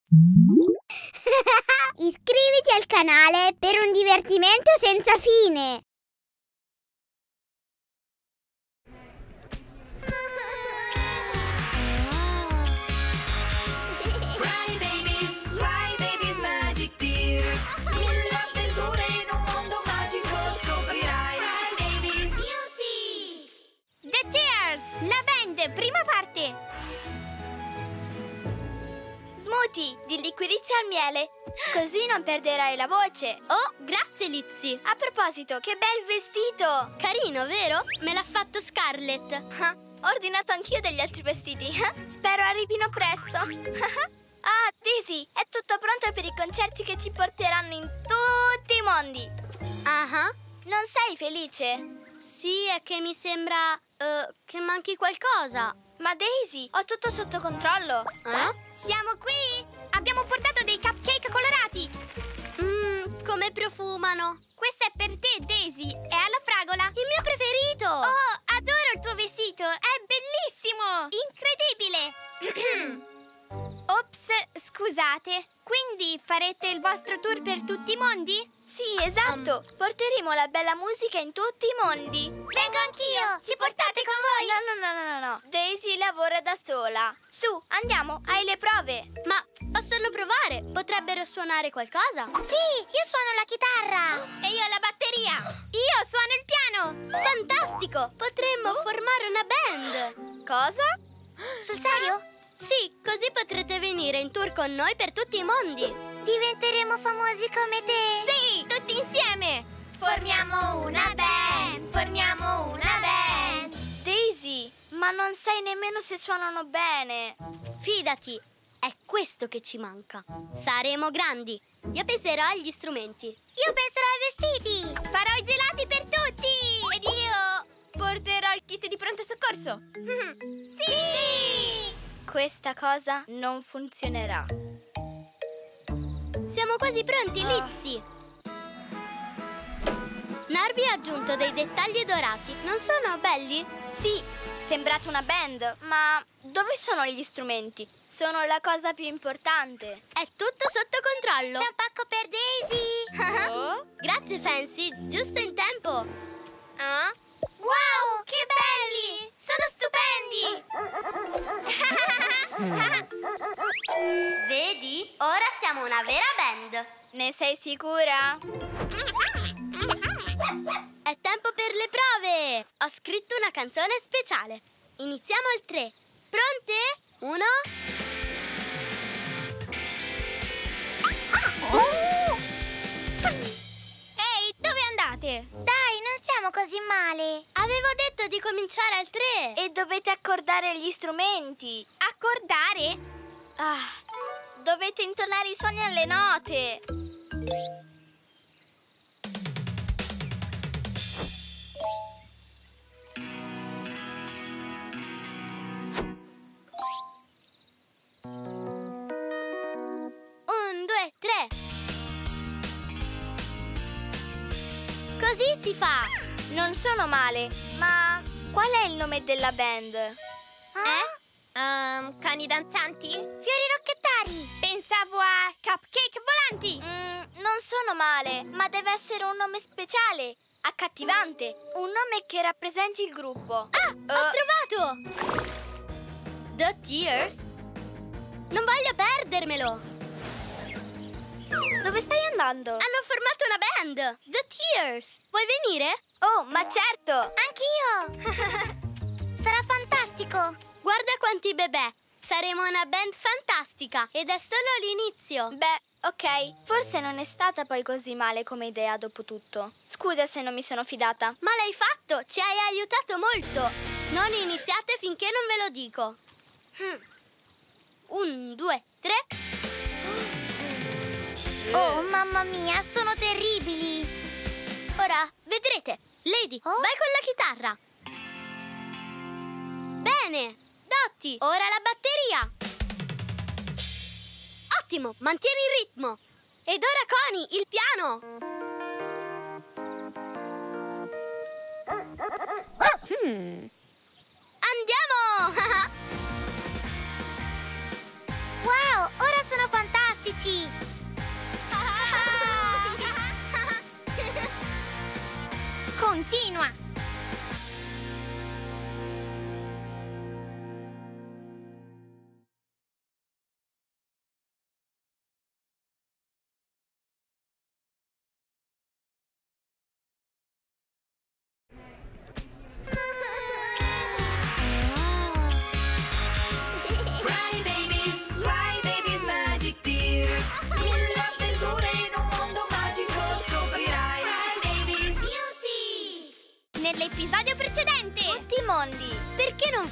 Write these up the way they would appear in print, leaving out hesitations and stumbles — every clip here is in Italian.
Iscriviti al canale per un divertimento senza fine. Cry Babies Magic Tears. Mille avventure in un mondo magico scoprirai. Cry Babies Music. The Tears, la band, prima parte. Smoothie di liquirizia al miele, così non perderai la voce. Oh, grazie Lizzy. A proposito, che bel vestito! Carino, vero? Me l'ha fatto Scarlett. Ho ordinato anch'io degli altri vestiti. Spero arrivino presto. Ah, Daisy, è tutto pronto per i concerti che ci porteranno in tutti i mondi. Non sei felice? Sì, è che mi sembra che manchi qualcosa. Ma Daisy, ho tutto sotto controllo. Siamo qui! Abbiamo portato dei cupcake colorati. Come profumano. Questo è per te, Daisy. È alla fragola. Il mio preferito. Oh, adoro il tuo vestito. È bellissimo. Incredibile. Ops, scusate. Quindi farete il vostro tour per tutti i mondi? Sì, esatto. Porteremo la bella musica in tutti i mondi. Vengo anch'io. Ci portate con voi? No. Daisy lavora da sola. Su, andiamo, hai le prove. Ma possono provare. Potrebbero suonare qualcosa. Sì, io suono la chitarra. E io la batteria. Io suono il piano. Fantastico. Potremmo formare una band. Cosa? Sul serio? Sì, così potrete venire in tour con noi per tutti i mondi. Diventeremo famosi come te. Sì, tutti insieme. Formiamo una band. Daisy, ma non sai nemmeno se suonano bene. Fidati, è questo che ci manca. Saremo grandi. Io penserò agli strumenti. Io penserò ai vestiti. Farò i gelati per tutti. Ed io porterò il kit di pronto soccorso. Sì! Questa cosa non funzionerà. Siamo quasi pronti, Lizzy. Narvi ha aggiunto dei dettagli dorati. Non sono belli? Sì, sembrate una band, ma dove sono gli strumenti? Sono la cosa più importante. È tutto sotto controllo. C'è un pacco per Daisy. Oh? Grazie, Fancy. Giusto in tempo. Wow, che belli! Sono stupendi! Vedi? Ora siamo una vera band. Ne sei sicura? È tempo per le prove! Ho scritto una canzone speciale. Iniziamo al 3. Pronte? 1. Ehi, dove andate? Dai, non siamo così male. Avevo detto di cominciare al 3. E dovete accordare gli strumenti. Accordare? Dovete intonare i suoni alle note. Così si fa. Non sono male, ma qual è il nome della band? Cani danzanti? Fiori rocchettari. Pensavo a cupcake volanti. Non sono male, ma deve essere un nome speciale, accattivante, un nome che rappresenti il gruppo. Ho trovato! The Tears? Non voglio perdermelo. Dove stai andando? Hanno formato una band, The Tears. Vuoi venire? Oh, ma certo! Anch'io. Sarà fantastico. Guarda quanti bebè. Saremo una band fantastica ed è solo l'inizio. Beh, ok, forse non è stata poi così male come idea dopo tutto. Scusa se non mi sono fidata. Ma l'hai fatto, ci hai aiutato molto. Non iniziate finché non ve lo dico. 1, 2, 3. Oh, mamma mia, sono terribili. Ora vedrete. Lady, Oh? vai con la chitarra. Bene. Dotti, ora la batteria. Ottimo, mantieni il ritmo. Ed ora Connie, il piano. Andiamo! Wow, ora sono fantastici.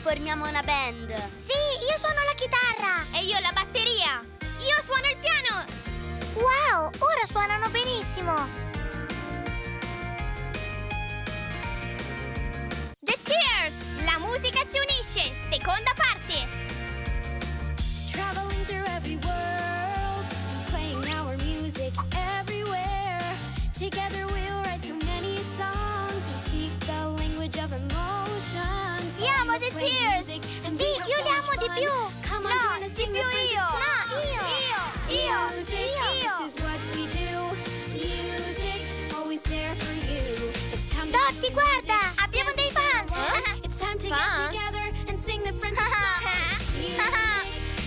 formiamo una band. Sì, io suono la chitarra. E io la batteria. Io suono il piano. Wow, ora suonano benissimo. The Tears, la musica ci unisce, seconda parte. Traveling through every world, playing our music everywhere. Together we'll write so many songs. We speak the language of emotions. Io amo The Tears. Sì, Sì, io li amo di più. Come on, No, join us, di sing più the French io. song. No, io. Music, this is what we do. Music, always there for you. It's time to Dotti, feel guarda, music, abbiamo dei dance and fans. sing along. It's time to Fans? get together and sing the French song. Music.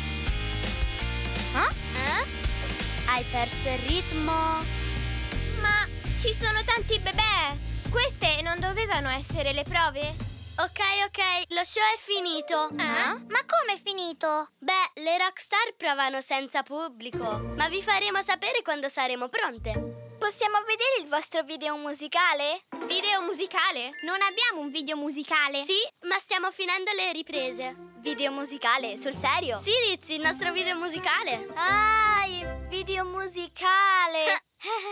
Hai perso il ritmo. Ma ci sono tanti bebè. Queste non dovevano essere le prove? Ok, lo show è finito. Ma come è finito? Beh, le rockstar provano senza pubblico, ma vi faremo sapere quando saremo pronte. Possiamo vedere il vostro video musicale? Video musicale? Non abbiamo un video musicale. Sì, ma stiamo finendo le riprese. Video musicale? Sul serio? Sì, Lizzy, il nostro video musicale. Ah, il video musicale!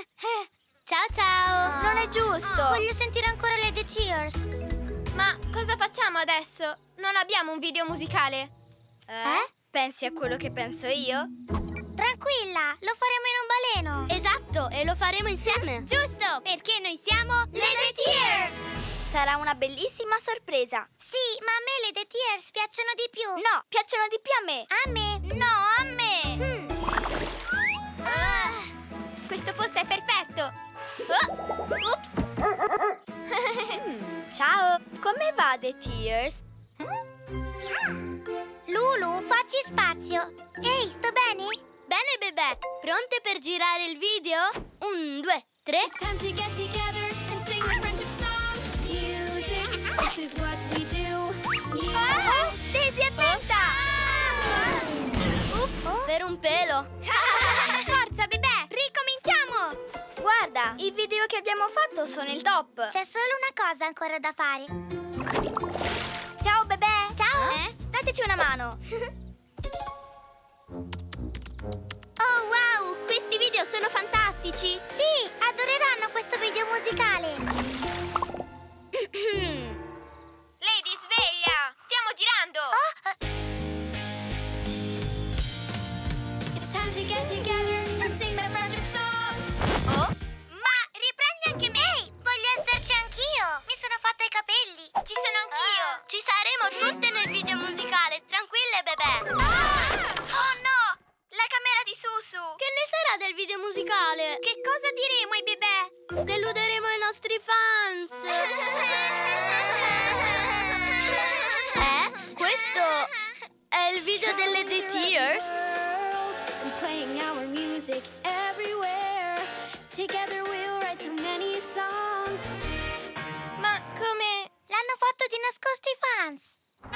Ciao. Non è giusto! Voglio sentire ancora le The Tears. Ma cosa facciamo adesso? Non abbiamo un video musicale. Pensi a quello che penso io? Tranquilla, lo faremo in un baleno. Esatto, e lo faremo insieme. Giusto, perché noi siamo le The Tears. Sarà una bellissima sorpresa. Sì, ma a me le The Tears piacciono di più. No, piacciono di più a me. A me. No, a me. Questo posto è perfetto. Ops. Ciao, come va The Tears? Lulu, facci spazio. Ehi, sto bene? Bene, bebè. Pronte per girare il video? 1, 2, 3. It's time to get together and sing the friendship song. Music, this is what we do. Music. Daisy, attenta! Per un pelo. Forza, bebè, ricominciamo. Guarda, i video che abbiamo fatto sono il top. C'è solo una cosa ancora da fare. Ciao, bebè. Ciao. Dateci una mano. Oh, wow, questi video sono fantastici. Sì, adoreranno questo video musicale. Lady, sveglia. Stiamo girando. It's time to get together and sing the friendship song. Ma riprendi anche me. Ehi, voglio esserci anch'io. Mi sono fatta i capelli. Ci sono anch'io. Ci saremo tutte nel video musicale. Tranquille, bebè. Oh no! La camera di Susu. Che ne sarà del video musicale? Che cosa diremo ai bebè? Deluderemo i nostri fans. Questo è il video delle The Tears? And playing our music everywhere. Together we'll write so many songs. Ma come? L'hanno fatto di nascosto i fans.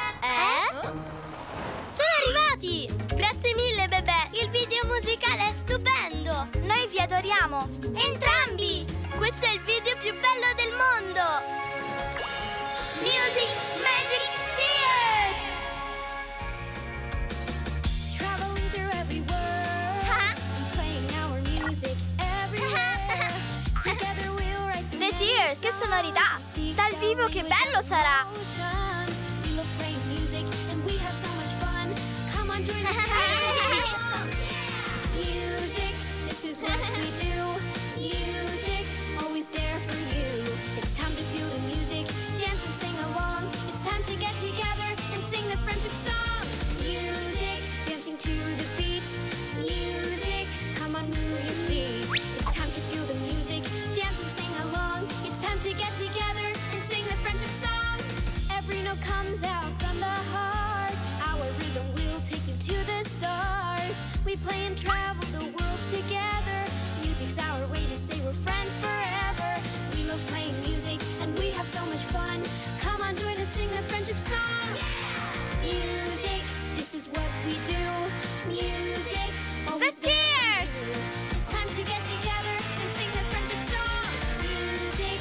Sono arrivati! Grazie mille, bebè! Il video musicale è stupendo! Noi vi adoriamo. Entrambi! Questo è il video più bello del mondo! Music Magic Tears! Traveling through every world. And playing our music everywhere. Together we'll write so The many Tears, che sonorità! songs. Dal vivo che bello sarà! Emotions. We love playing music and we have so much fun. Come on, join us. Music, this is what we do. Music, always there for you. It's time to feel the music, dance and sing along. It's time to get together and sing the friendship song. Music, dancing to the beat. Music, come on, move your feet. It's time to feel the music, dance and sing along. It's time to get together and sing the friendship song. Every note comes out from the heart. Our rhythm will take you to the stars. We play and travel the worlds together. Music's our way to say we're friends forever. We love playing music and we have so much fun. Come on, join us, sing the friendship song. Music, this is what we do. Music, always The Tears! It's time to get together and sing the friendship song. Music.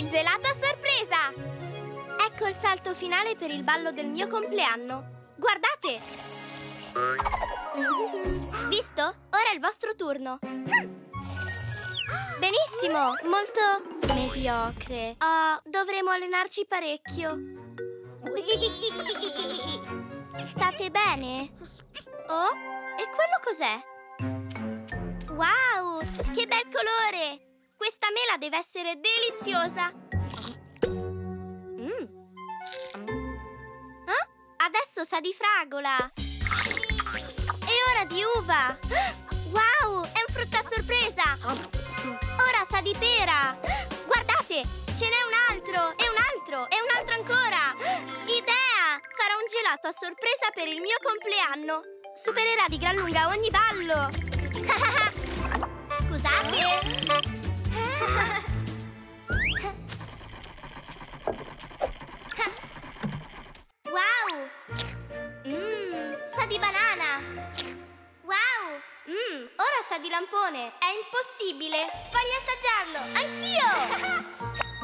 Il gelato a sorpresa! Ecco il salto finale per il ballo del mio compleanno. Guardate! Visto? Ora è il vostro turno. Benissimo, molto mediocre. Oh, dovremo allenarci parecchio. State bene? Oh, e quello cos'è? Wow, che bel colore! Questa mela deve essere deliziosa. Adesso sa di fragola. E ora di uva. Wow, è un frutta a sorpresa. Ora sa di pera. Guardate, ce n'è un altro, e un altro, e un altro ancora. Idea! Farò un gelato a sorpresa per il mio compleanno. Supererà di gran lunga ogni ballo. Scusate. Wow! Sa di banana! Wow! Ora sa di lampone! È impossibile! Voglio assaggiarlo! Anch'io!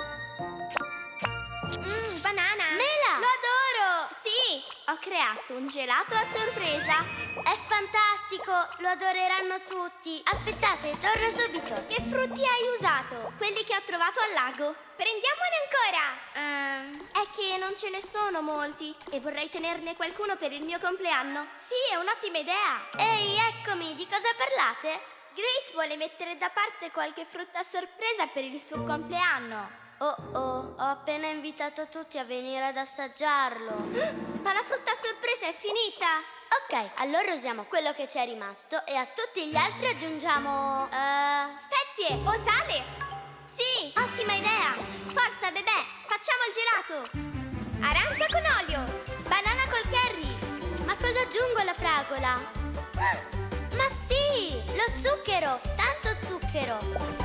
Banana! Mela! Lo adoro! Sì! Ho creato un gelato a sorpresa! È fantastico! Lo adoreranno tutti! Aspettate, torno subito! Che frutti hai usato? Quelli che ho trovato al lago! Prendiamone ancora! È che non ce ne sono molti e vorrei tenerne qualcuno per il mio compleanno. Sì, è un'ottima idea. Ehi, eccomi, di cosa parlate? Grace vuole mettere da parte qualche frutta a sorpresa per il suo compleanno. Oh, ho appena invitato tutti a venire ad assaggiarlo. Ma la frutta a sorpresa è finita. Ok, allora usiamo quello che ci è rimasto e a tutti gli altri aggiungiamo... spezie O sale! Sì, ottima idea! Forza, bebè, facciamo il gelato! Arancia con olio! Banana col curry! Ma cosa aggiungo alla fragola? Ma sì, lo zucchero! Tanto zucchero!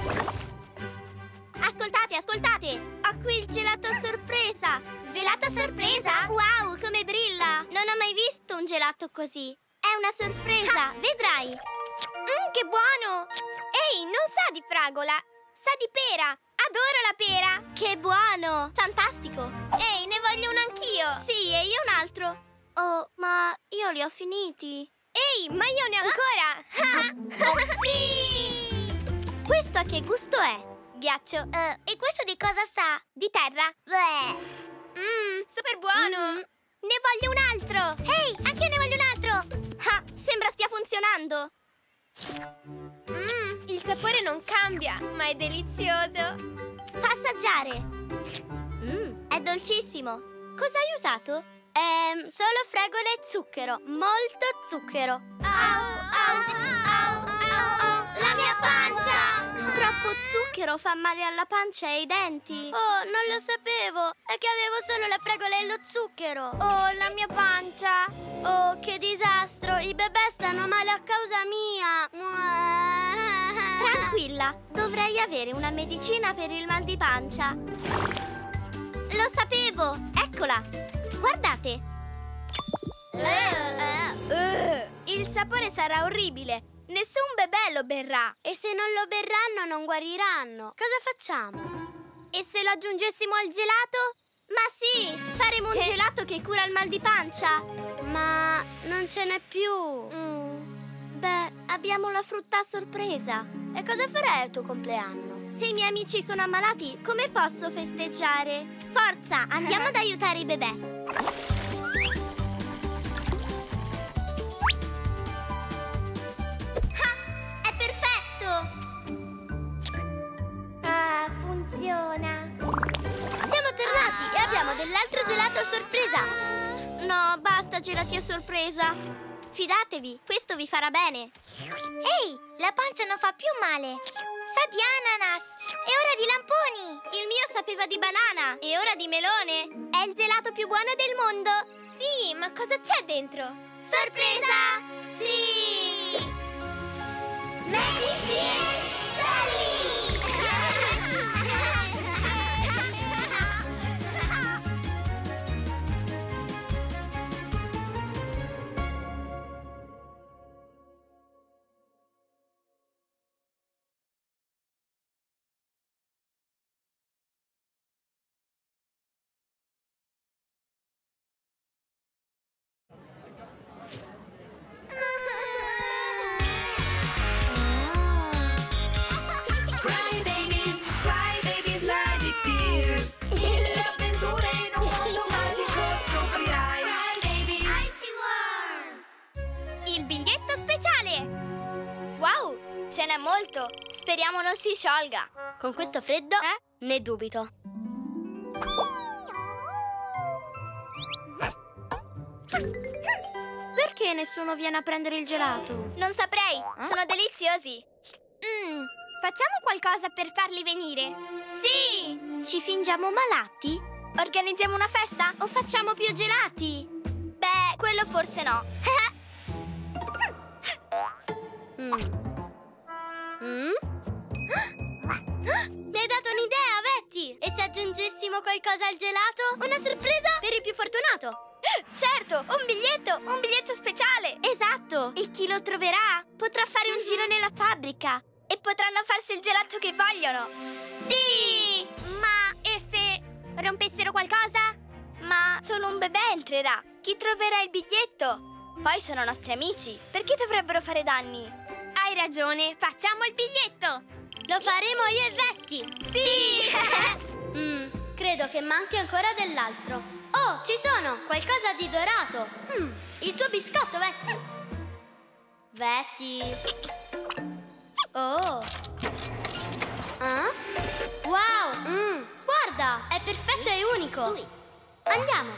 Ascoltate, ascoltate! Ho qui il gelato a sorpresa! Gelato a sorpresa? Wow, come brilla! Non ho mai visto un gelato così! È una sorpresa, vedrai! Che buono! Ehi, non sa di fragola! Sa di pera! Adoro la pera! Che buono! Fantastico! Ehi, ne voglio uno anch'io! Sì, e io un altro! Oh, ma io li ho finiti! Ehi, ma io ne ho ancora! Sì! Questo a che gusto è? Ghiaccio. E questo di cosa sa? Di terra. Super buono! Ne voglio un altro! Ehi, anche io ne voglio un altro! Ah, sembra stia funzionando! Il sapore non cambia, ma è delizioso! Fa assaggiare! È dolcissimo! Cosa hai usato? Solo fragola e zucchero, molto zucchero! La mia pancia! Troppo zucchero fa male alla pancia e ai denti! Oh, non lo sapevo! È che avevo solo la fragola e lo zucchero! Oh, la mia pancia! Oh, che disastro! I bebè stanno male a causa mia! Tranquilla, dovrei avere una medicina per il mal di pancia. Lo sapevo! Eccola! Guardate! Il sapore sarà orribile! Nessun bebè lo berrà! E se non lo berranno non guariranno! Cosa facciamo? E se lo aggiungessimo al gelato? Ma sì! Faremo un gelato che cura il mal di pancia! Ma non ce n'è più! Beh, abbiamo la frutta a sorpresa! E cosa farai al tuo compleanno? Se i miei amici sono ammalati, come posso festeggiare? Forza, andiamo ad aiutare i bebè! Funziona! Siamo tornati e abbiamo dell'altro gelato a sorpresa! No, basta gelati a sorpresa! Fidatevi, questo vi farà bene! Ehi, la pancia non fa più male! Sa di ananas! E ora di lamponi! Il mio sapeva di banana! E ora di melone! È il gelato più buono del mondo! Sì, ma cosa c'è dentro? Sorpresa! Sì! Merry Speriamo non si sciolga. Con questo freddo, ne dubito. Perché nessuno viene a prendere il gelato? Non saprei, sono deliziosi. Facciamo qualcosa per farli venire? Sì! Ci fingiamo malati? Organizziamo una festa? O facciamo più gelati? Beh, quello forse no. Mi hai dato un'idea, Betty! E se aggiungessimo qualcosa al gelato? Una sorpresa per il più fortunato! Certo, un biglietto speciale. Esatto! E chi lo troverà potrà fare un giro nella fabbrica. E potranno farsi il gelato che vogliono. Sì! Ma e se rompessero qualcosa? Ma solo un bebè entrerà. Chi troverà il biglietto? Poi sono nostri amici. Perché dovrebbero fare danni? Hai ragione, facciamo il biglietto! Lo faremo io e Betty! Sì! Credo che manchi ancora dell'altro. Oh, ci sono! Qualcosa di dorato! Il tuo biscotto, Betty! Betty! Oh! Wow! Guarda! È perfetto e unico! Andiamo!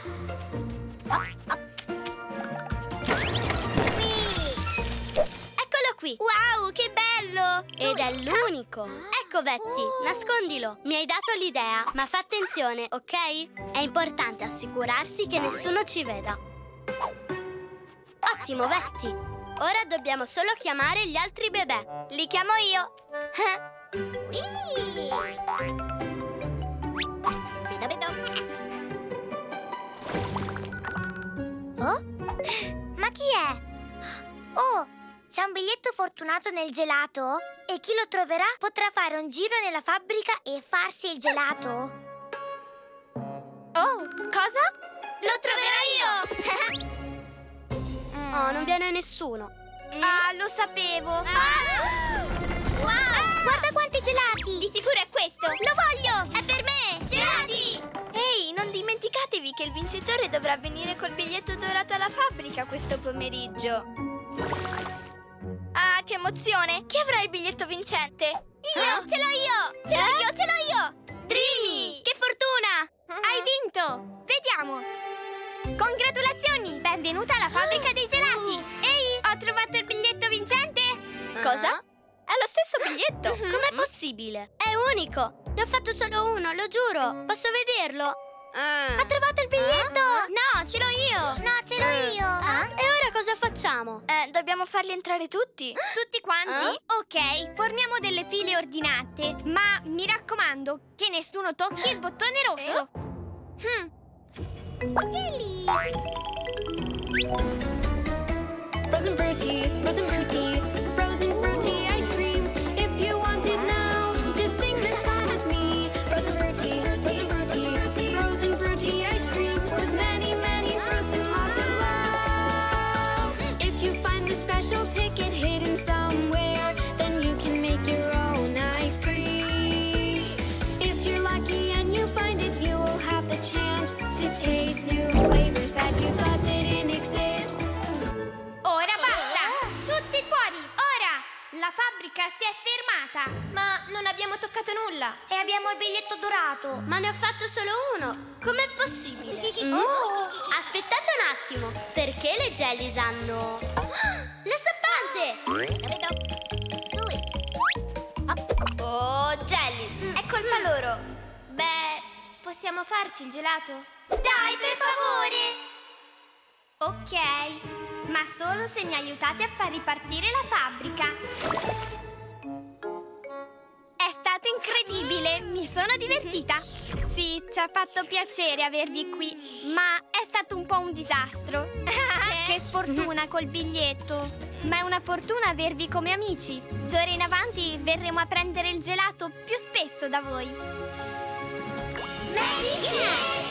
Eccolo qui! Wow, che bello! Ed è l'unico! Ecco, Betty, nascondilo! Mi hai dato l'idea, ma fa attenzione, ok? È importante assicurarsi che nessuno ci veda. Ottimo, Betty! Ora dobbiamo solo chiamare gli altri bebè. Li chiamo io. Oh? Ma chi è? Oh, c'è un biglietto fortunato nel gelato? E chi lo troverà potrà fare un giro nella fabbrica e farsi il gelato? Oh, cosa? Lo troverò io! Oh, non viene nessuno. Ah, lo sapevo. Wow! Guarda quanti gelati! Di sicuro è questo. Lo voglio! È per me! Gelati! Ehi, non dimenticatevi che il vincitore dovrà venire col biglietto dorato alla fabbrica questo pomeriggio. Ah, che emozione! Chi avrà il biglietto vincente? Io! Ce l'ho io! Ce l'ho io! Ce l'ho io! Dreamy! Che fortuna! Hai vinto! Vediamo! Congratulazioni! Benvenuta alla fabbrica dei gelati! Ehi, ho trovato il biglietto vincente! Cosa? È lo stesso biglietto! Com'è possibile? È unico! Ne ho fatto solo uno, lo giuro! Posso vederlo? Ha trovato il biglietto? No, ce l'ho io! No, ce l'ho io! E ora cosa facciamo? Dobbiamo farli entrare tutti. Tutti quanti? Ok, forniamo delle file ordinate, ma mi raccomando che nessuno tocchi il bottone rosso. Jelly! Frozen fruity, frozen fruity ice cream. If you want it now, just sing this song with me. Frozen fruity ice cream with many, many fruits and lots of love. If you find the special ticket hidden somewhere, then you can make your own ice cream. If you're lucky and you find it, you will have the chance to taste new flavors that you thought didn't exist. Ora basta! Tutti fuori! Ora! La fabbrica si è fermata! Ma non abbiamo toccato nulla. E abbiamo il biglietto dorato! Ma ne ho fatto solo uno! Com'è possibile? Aspettate un attimo! Perché le Jellies hanno... La stampante! Oh, Jellies, è colpa loro. Beh, possiamo farci il gelato? Dai, per favore! Ok, ma solo se mi aiutate a far ripartire la fabbrica. È stato incredibile, mi sono divertita. Sì, ci ha fatto piacere avervi qui, ma è stato un po' un disastro. Che sfortuna col biglietto. Ma è una fortuna avervi come amici. D'ora in avanti verremo a prendere il gelato più spesso da voi. Merry Christmas!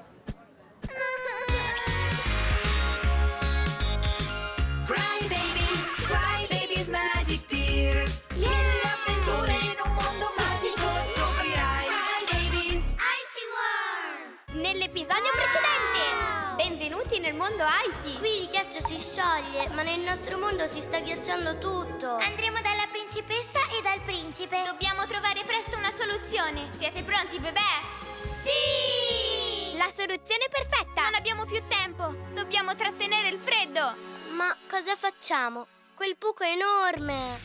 Cry baby, mondo Icy. Qui il ghiaccio si scioglie, ma nel nostro mondo si sta ghiacciando tutto. Andremo dalla principessa e dal principe. Dobbiamo trovare presto una soluzione. Siete pronti, bebè? Sì! La soluzione perfetta! Non abbiamo più tempo. Dobbiamo trattenere il freddo. Ma cosa facciamo? Quel buco è enorme.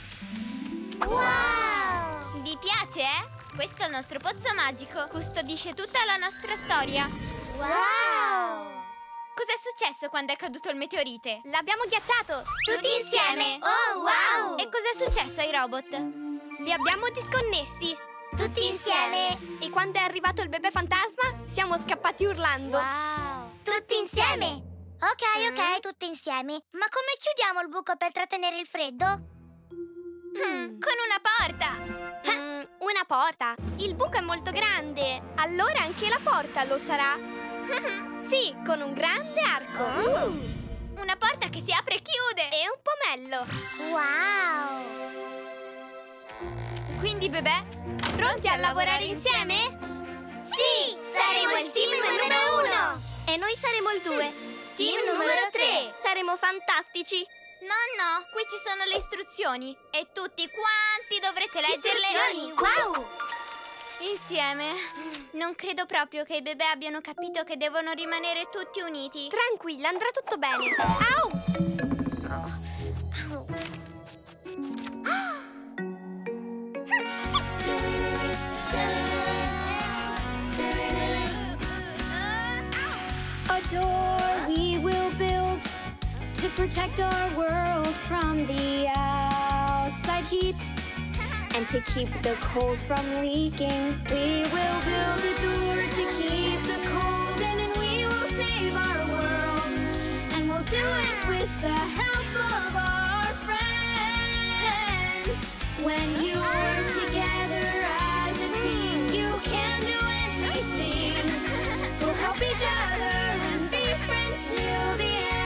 Wow! Vi piace, eh? Questo è il nostro pozzo magico. Custodisce tutta la nostra storia. Wow! Cos'è successo quando è caduto il meteorite? L'abbiamo ghiacciato! Tutti insieme! Oh, wow! E cos'è successo ai robot? Li abbiamo disconnessi! Tutti insieme! E quando è arrivato il bebè fantasma, siamo scappati urlando! Wow! Tutti insieme! Ok, tutti insieme. Ma come chiudiamo il buco per trattenere il freddo? Con una porta! Una porta? Il buco è molto grande! Allora anche la porta lo sarà! Sì, con un grande arco! Una porta che si apre e chiude! E un pomello! Wow! Quindi, bebè, pronti a lavorare insieme? Sì! Saremo il team numero 1! E noi saremo il 2. Team numero 3! Saremo fantastici! No, qui ci sono le istruzioni e tutti quanti dovrete leggerle. Istruzioni? Wow! Insieme. Non credo proprio che i bebè abbiano capito che devono rimanere tutti uniti. Tranquilla, andrà tutto bene. Au! A door we will build to protect our world from the outside heat. And to keep the cold from leaking, we will build a door to keep the cold in, and we will save our world. And we'll do it with the help of our friends. When you work together as a team, you can do anything. We'll help each other and be friends till the end.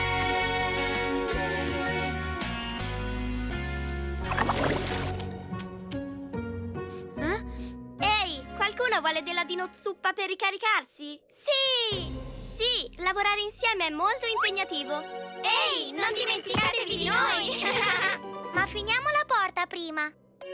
Qualcuno vuole della dinozuppa per ricaricarsi? Sì! Sì, lavorare insieme è molto impegnativo. Ehi, non dimenticatevi di noi! Ma finiamo la porta prima.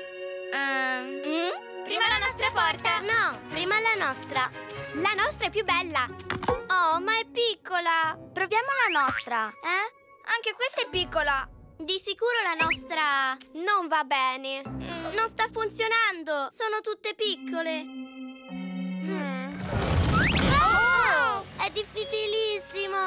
Prima la nostra porta? No, prima la nostra. La nostra è più bella. Oh, ma è piccola. Proviamo la nostra. Anche questa è piccola. Di sicuro la nostra non va bene. Non sta funzionando. Sono tutte piccole. Oh! È difficilissimo.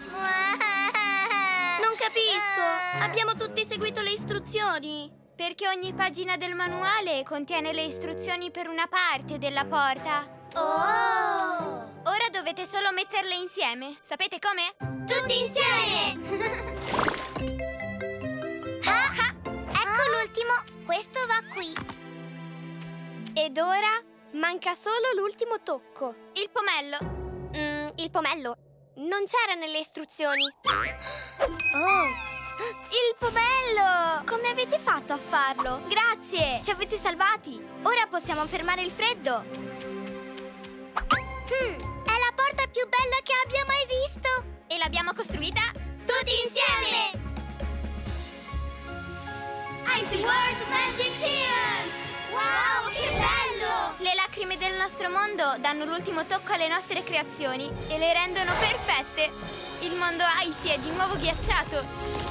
Non capisco. Abbiamo tutti seguito le istruzioni. Perché ogni pagina del manuale contiene le istruzioni per una parte della porta. Oh! Ora dovete solo metterle insieme. Sapete come? Tutti insieme! Ecco l'ultimo. Questo va qui. Ed ora manca solo l'ultimo tocco. Il pomello. Il pomello non c'era nelle istruzioni. Oh! Il pomello! Come avete fatto a farlo? Grazie! Ci avete salvati! Ora possiamo fermare il freddo! È la porta più bella che abbia mai visto! E l'abbiamo costruita tutti insieme! Icy World Magic Tears! Wow, che bello! Le lacrime del nostro mondo danno l'ultimo tocco alle nostre creazioni e le rendono perfette. Il mondo Icy è di nuovo ghiacciato.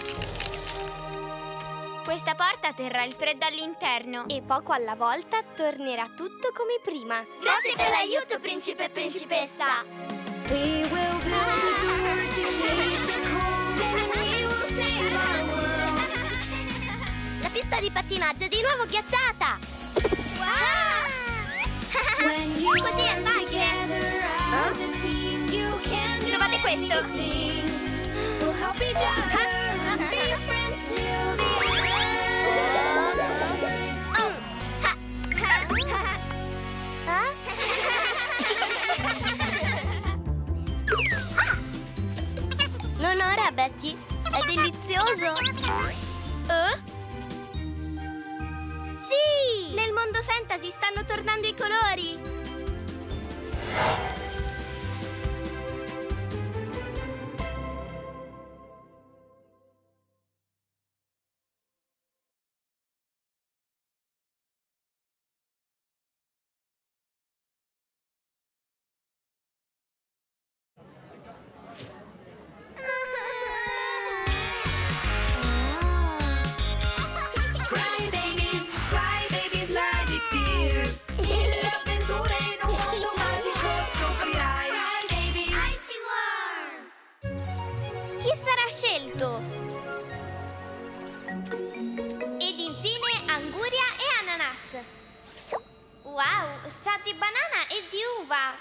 Questa porta terrà il freddo all'interno e poco alla volta tornerà tutto come prima. Grazie per l'aiuto, principe e principessa! We will build a door to keep the cold in, and we will save our world. La pista di pattinaggio è di nuovo ghiacciata! When you Così è work facile! together as a team, you can do Provate questo! anything. We'll help each other and be friends till the Non ora, Betty! È delizioso! Sì! Nel mondo fantasy stanno tornando i colori! Wow, sa di banana e di uva.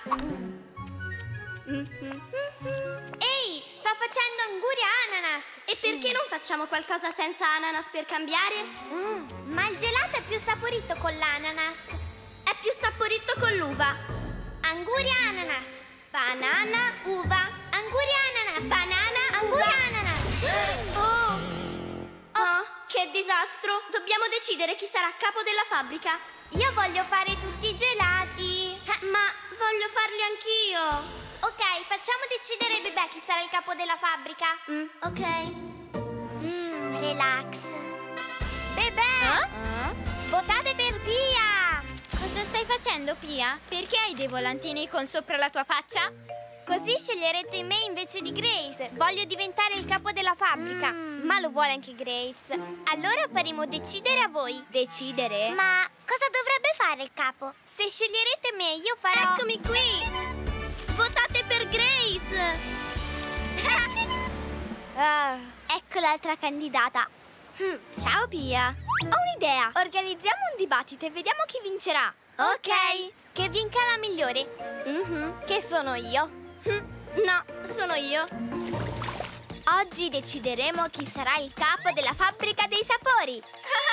Ehi, sto facendo anguria ananas. E perché non facciamo qualcosa senza ananas per cambiare? Ma il gelato è più saporito con l'ananas. È più saporito con l'uva. Anguria ananas. Banana, uva. Anguria ananas. Banana, Anguria uva. ananas. Oh, che disastro! Dobbiamo decidere chi sarà capo della fabbrica. Io voglio fare tutti i gelati. Ma voglio farli anch'io. Ok, facciamo decidere Bebè chi sarà il capo della fabbrica. Ok. Relax. Bebè! Votate per Pia! Cosa stai facendo, Pia? Perché hai dei volantini con sopra la tua faccia? Così sceglierete me invece di Grace. Voglio diventare il capo della fabbrica, ma lo vuole anche Grace. Allora faremo decidere a voi. Decidere? Ma cosa dovrebbe fare il capo? Se sceglierete me, io farò... Eccomi qui! Votate per Grace! Ecco l'altra candidata. Ciao, Pia. Ho un'idea. Organizziamo un dibattito e vediamo chi vincerà. Ok. Che vinca la migliore. Che sono io. No, sono io. Oggi decideremo chi sarà il capo della fabbrica dei sapori.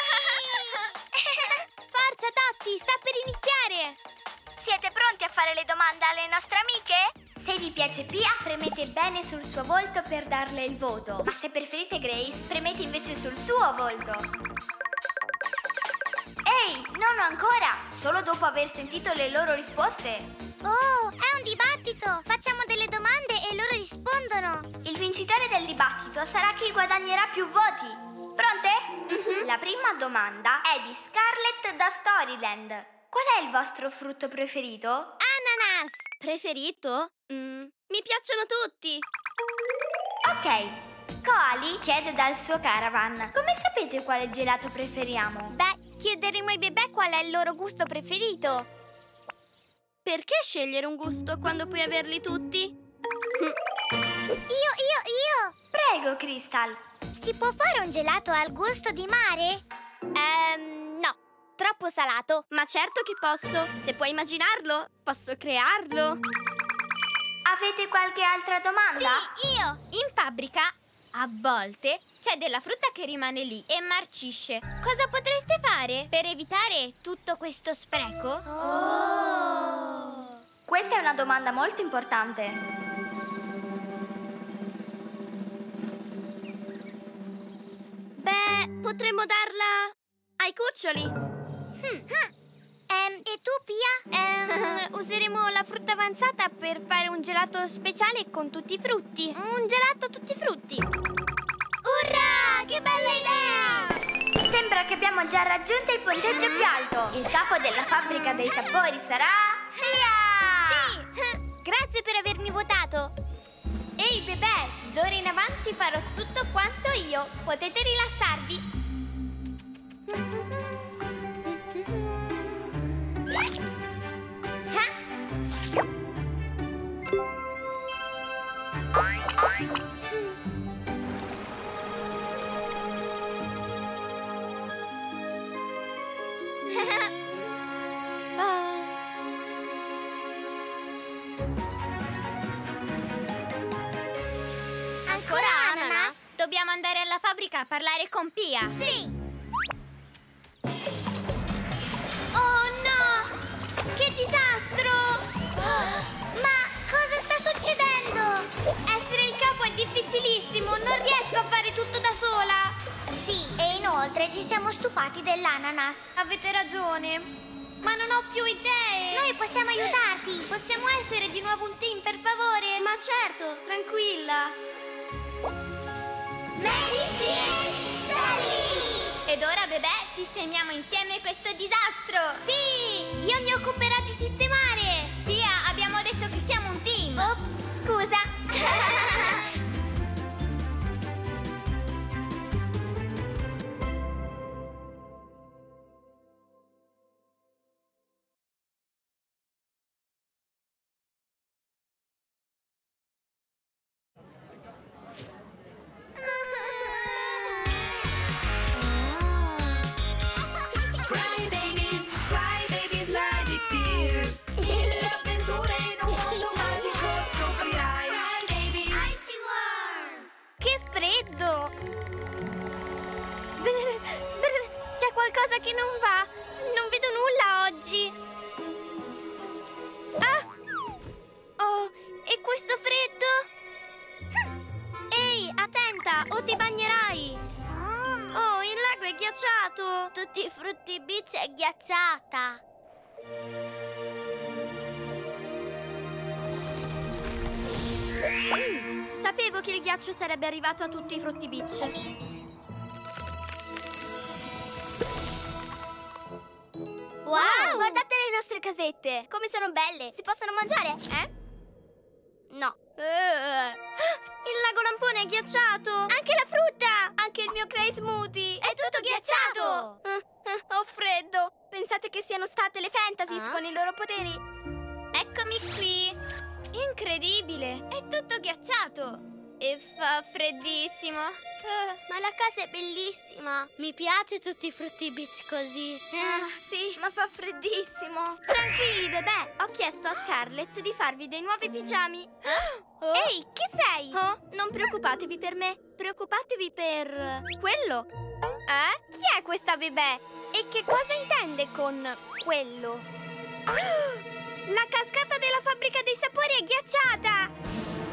Forza, Totti, sta per iniziare. Siete pronti a fare le domande alle nostre amiche? Se vi piace Pia, premete bene sul suo volto per darle il voto. Ma se preferite Grace, premete invece sul suo volto. Ehi, non ancora! Solo dopo aver sentito le loro risposte. Oh, è un dibattito! Facciamo delle domande e loro rispondono! Il vincitore del dibattito sarà chi guadagnerà più voti. Pronte? La prima domanda è di Scarlett da Storyland. Qual è il vostro frutto preferito? Ananas. Preferito? Mi piacciono tutti. Ok. Coali chiede dal suo caravan: come sapete quale gelato preferiamo? Beh, chiederemo ai Bebè qual è il loro gusto preferito. Perché scegliere un gusto quando puoi averli tutti? Io! Prego, Crystal. Si può fare un gelato al gusto di mare? No, troppo salato. Ma certo che posso. Se puoi immaginarlo, posso crearlo. Avete qualche altra domanda? Io! In fabbrica, a volte, c'è della frutta che rimane lì e marcisce. Cosa potreste fare per evitare tutto questo spreco? Questa è una domanda molto importante. Beh, potremmo darla ai cuccioli. E tu, Pia? Useremo la frutta avanzata per fare un gelato speciale con tutti i frutti. Un gelato tutti i frutti. Urrà! Che bella idea! Sembra che abbiamo già raggiunto il punteggio più alto. Il capo della fabbrica dei sapori sarà Pia! Sì! Grazie per avermi votato. Ehi, Bebè, d'ora in avanti farò tutto quanto io. Potete rilassarvi. Ancora ananas? Dobbiamo andare alla fabbrica a parlare con Pia. Sì! Oh no! Che disastro! Ma cosa sta succedendo? Essere il capo è difficilissimo, non riesco a fare tutto da sola. Sì, e inoltre ci siamo stufati dell'ananas. Avete ragione, ma non ho più idee. Noi possiamo aiutarti. Possiamo essere di nuovo un team, per favore? Ma certo, tranquilla. Ed ora, Bebè, sistemiamo insieme questo disastro. Sì, io mi occuperò di sistemare. Pia, abbiamo detto che siamo un team. Ops, scusa. Cry babies, che non va? Non vedo nulla oggi. Ah! Oh, e questo freddo? Ehi, attenta, o ti bagnerai! Oh, il lago è ghiacciato! Tutti i Frutti Beach è ghiacciata. Sapevo che il ghiaccio sarebbe arrivato a tutti i Frutti Beach. Wow! Guardate le nostre casette! Come sono belle! Si possono mangiare? No. Il lago Lampone è ghiacciato! Anche la frutta! Anche il mio Cray Smoothie! È tutto ghiacciato! Ho freddo! Pensate che siano state le Fantasy con i loro poteri? Eccomi qui! Incredibile! È tutto ghiacciato! E fa freddissimo! Ma la casa è bellissima! Mi piace tutti i Frutti Beach così! Sì, ma fa freddissimo! Tranquilli, bebè! Ho chiesto a Scarlett di farvi dei nuovi pigiami. Ehi, chi sei? Oh, non preoccupatevi per me, preoccupatevi per quello. Chi è questa bebè? E che cosa intende con quello? La cascata della fabbrica dei sapori è ghiacciata!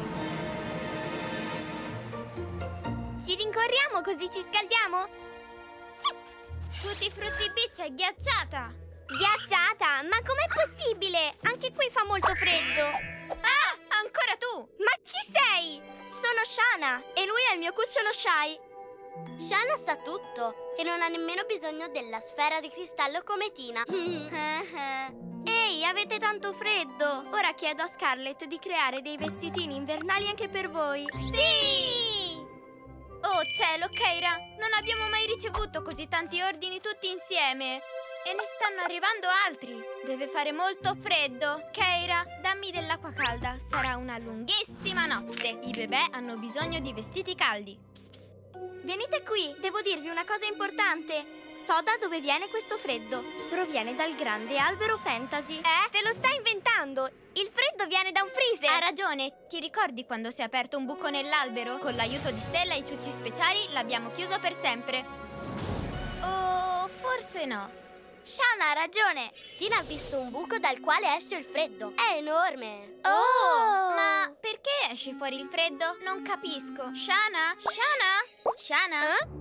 Ci rincorriamo così ci scaldiamo? Tutti i Frutti Beach è ghiacciata! Ghiacciata? Ma com'è possibile? Anche qui fa molto freddo. Ah, ancora tu! Ma chi sei? Sono Shana e lui è il mio cucciolo Shy. Shana sa tutto e non ha nemmeno bisogno della sfera di cristallo come Tina. Ehi, avete tanto freddo? Ora chiedo a Scarlett di creare dei vestitini invernali anche per voi. Sì! Oh cielo, Keira! Non abbiamo mai ricevuto così tanti ordini tutti insieme! E ne stanno arrivando altri! Deve fare molto freddo! Keira, dammi dell'acqua calda! Sarà una lunghissima notte! I bebè hanno bisogno di vestiti caldi! Psst, psst. Venite qui, devo dirvi una cosa importante. So da dove viene questo freddo. Proviene dal grande albero fantasy. Te lo stai inventando! Il freddo viene da un freezer! Ha ragione! Ti ricordi quando si è aperto un buco nell'albero? Con l'aiuto di Stella e i ciucci speciali l'abbiamo chiuso per sempre! Oh, forse no! Shana ha ragione! Tina ha visto un buco dal quale esce il freddo. È enorme! Oh! Ma perché esce fuori il freddo? Non capisco. Shana? Shana? Shana?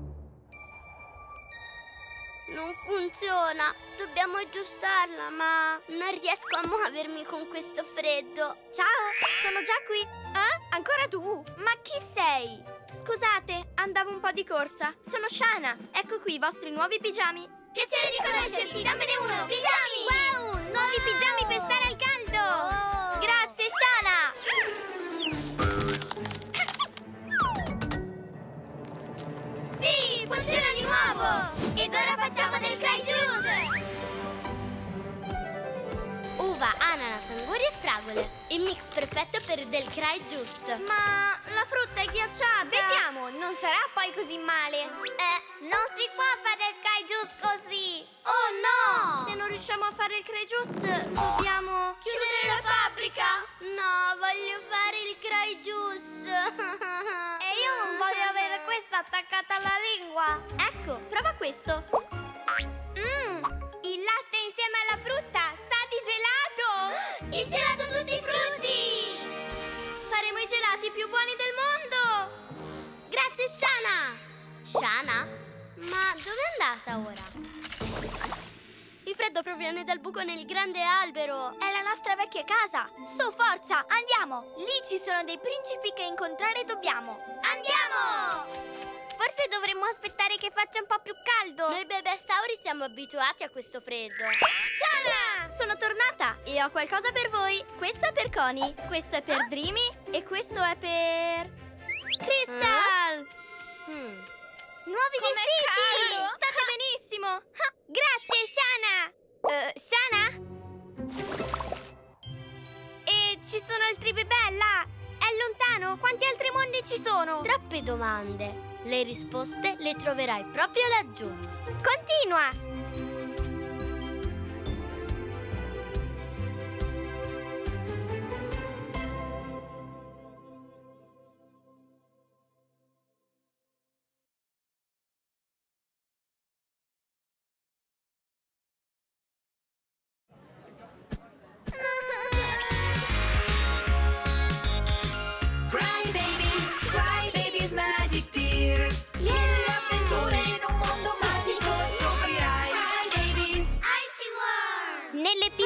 Non funziona. Dobbiamo aggiustarla, ma non riesco a muovermi con questo freddo. Ciao, sono già qui. Ancora tu? Ma chi sei? Scusate, andavo un po' di corsa. Sono Shana. Ecco qui i vostri nuovi pigiami. Piacere di conoscerti, dammene uno! Pigiami! Wow, nuovi pigiami per stare al caldo! Grazie, Shana! Sì, funziona di nuovo! Ed ora facciamo del Cry Juice! Uva, ananas, anguri e fragole. Il mix perfetto per del Cry Juice. Ma la frutta è ghiacciata! Vediamo, non sarà poi così male. Non si può fare il Cry Juice così! Oh no! Se non riusciamo a fare il Cry Juice, dobbiamo chiudere la fabbrica! No, voglio fare il Cry Juice! E io non voglio avere questa attaccata alla lingua! Ecco, prova questo! Il latte insieme alla frutta sa di gelato! Il gelato tutti i frutti! Faremo i gelati più buoni del mondo! Grazie, Shana! Shana? Ma dove è andata ora? Il freddo proviene dal buco nel grande albero. È la nostra vecchia casa. Su, forza, andiamo! Lì ci sono dei principi che incontrare dobbiamo. Andiamo! Forse dovremmo aspettare che faccia un po' più caldo. Noi bebessauri siamo abituati a questo freddo. Shana! Sono tornata e ho qualcosa per voi. Questo è per Connie, questo è per Dreamy e questo è per Crystal. Nuovi Com'è vestiti! caldo! State benissimo! Grazie, Shana! Shana? E ci sono altri bebè là? È lontano? Quanti altri mondi ci sono? Troppe domande. Le risposte le troverai proprio laggiù. Continua!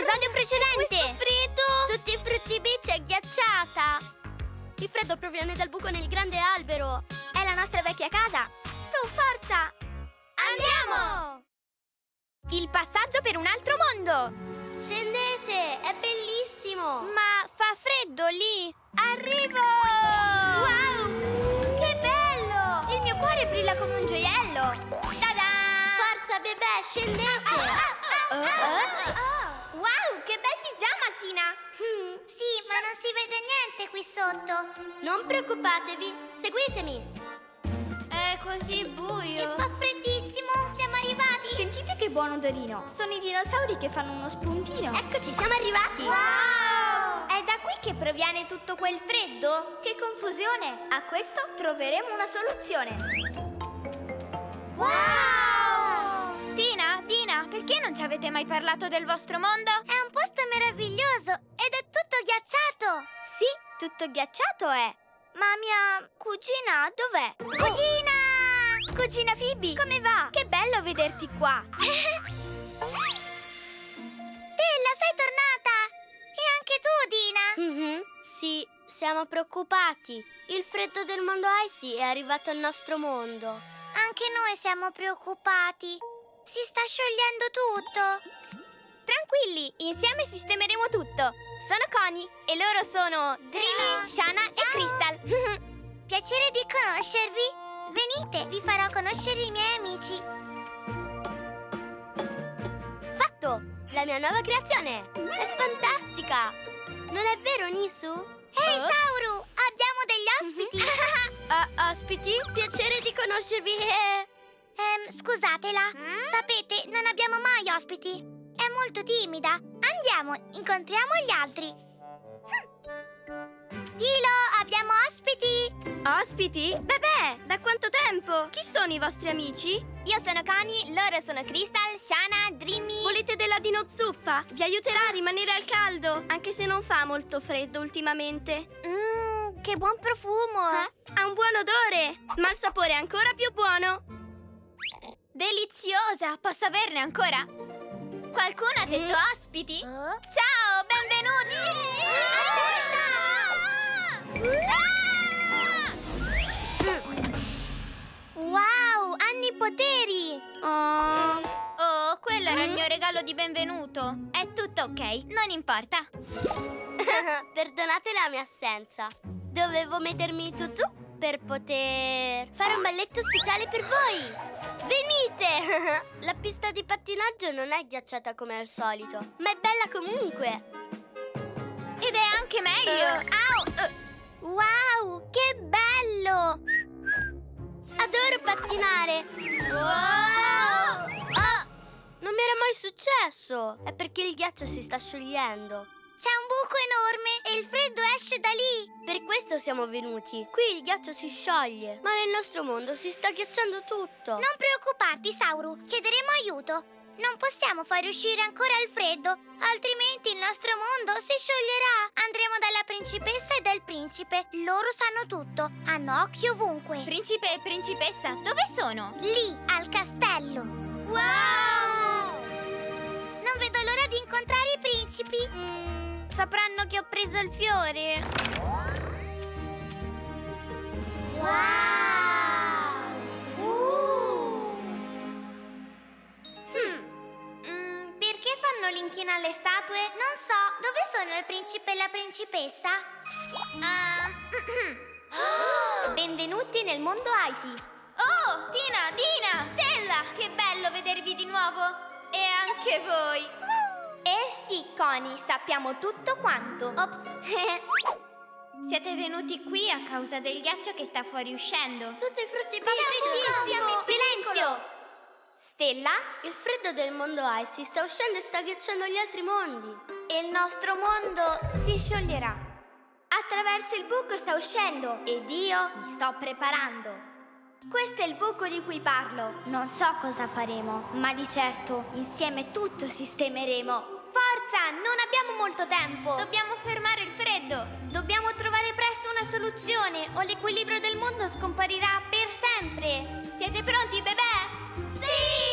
nell'episodio precedente. Questo freddo! Tutti i frutti beach è ghiacciata. Il freddo proviene dal buco nel grande albero. È la nostra vecchia casa. Su, forza! Andiamo! Il passaggio per un altro mondo. Scendete, è bellissimo. Ma fa freddo lì. Arrivo! Wow! Che bello! Il mio cuore brilla come un gioiello. Ta-da! Forza, bebè, scendete! Wow, che bel pigiama, Tina! Sì, ma non si vede niente qui sotto. Non preoccupatevi, seguitemi. È così E buio. fa freddissimo. Siamo arrivati. Sentite che buon odorino. Sono i dinosauri che fanno uno spuntino. Eccoci, siamo arrivati. Wow! È da qui che proviene tutto quel freddo? Che confusione! A questo troveremo una soluzione. Wow! Dina, perché non ci avete mai parlato del vostro mondo? È un posto meraviglioso ed è tutto ghiacciato. Sì, tutto ghiacciato è. Ma mia cugina dov'è? Cugina! Cugina Phoebe, come va? Che bello vederti qua. Stella, sei tornata! E anche tu, Dina? Sì, siamo preoccupati. Il freddo del mondo Icy è arrivato al nostro mondo. Anche noi siamo preoccupati. Si sta sciogliendo tutto. Tranquilli, insieme sistemeremo tutto. Sono Connie e loro sono Dreamy, Shana e Crystal. Piacere di conoscervi. Venite, vi farò conoscere i miei amici. Fatto! La mia nuova creazione! È fantastica! Non è vero, Nisu? Ehi, Sauru, abbiamo degli ospiti. Ospiti? Piacere di conoscervi. Scusatela, sapete, non abbiamo mai ospiti. È molto timida. Andiamo, incontriamo gli altri. Tilo, abbiamo ospiti. Ospiti? Bebè, da quanto tempo? Chi sono i vostri amici? Io sono Connie, loro sono Crystal, Shana, Dreamy. Volete della dinozuppa? Vi aiuterà a rimanere al caldo, anche se non fa molto freddo ultimamente. Che buon profumo. Ha un buon odore, ma il sapore è ancora più buono. Deliziosa! Posso averne ancora? Qualcuno ha detto ospiti? Ciao, benvenuti! Wow, hanno poteri. Oh, quello era il mio regalo di benvenuto. È tutto ok, non importa. Perdonate la mia assenza. Dovevo mettermi in tutù per poter fare un balletto speciale per voi. Venite! La pista di pattinaggio non è ghiacciata come al solito, ma è bella comunque. Ed è anche meglio. Wow, che bello. Adoro pattinare. Wow! Non mi era mai successo. È perché il ghiaccio si sta sciogliendo. C'è un buco enorme e il freddo esce da lì. Per questo siamo venuti. Qui il ghiaccio si scioglie, ma nel nostro mondo si sta ghiacciando tutto. Non preoccuparti, Sauru, chiederemo aiuto. Non possiamo fare uscire ancora il freddo, altrimenti il nostro mondo si scioglierà. Andremo dalla principessa e dal principe. Loro sanno tutto, hanno occhi ovunque. Principe e principessa, dove sono? Lì, al castello. Wow! Non vedo l'ora di incontrare i principi. Sapranno che ho preso il fiore. Wow! Perché fanno l'inchino alle statue? Non so, dove sono il principe e la principessa? Benvenuti nel mondo Icy. Oh, Dina, Stella, che bello vedervi di nuovo. E anche voi. Eh sì, Connie, sappiamo tutto quanto. Ops. Siete venuti qui a causa del ghiaccio che sta fuoriuscendo. Tutti i frutti Silenzio! Stella? Il freddo del mondo Icy sta uscendo e sta ghiacciando gli altri mondi. E il nostro mondo si scioglierà. Attraverso il buco sta uscendo ed io mi sto preparando. Questo è il buco di cui parlo. Non so cosa faremo, ma di certo insieme tutto sistemeremo. Forza, non abbiamo molto tempo. Dobbiamo fermare il freddo. Dobbiamo trovare presto una soluzione o l'equilibrio del mondo scomparirà per sempre. Siete pronti, bebè? Sì!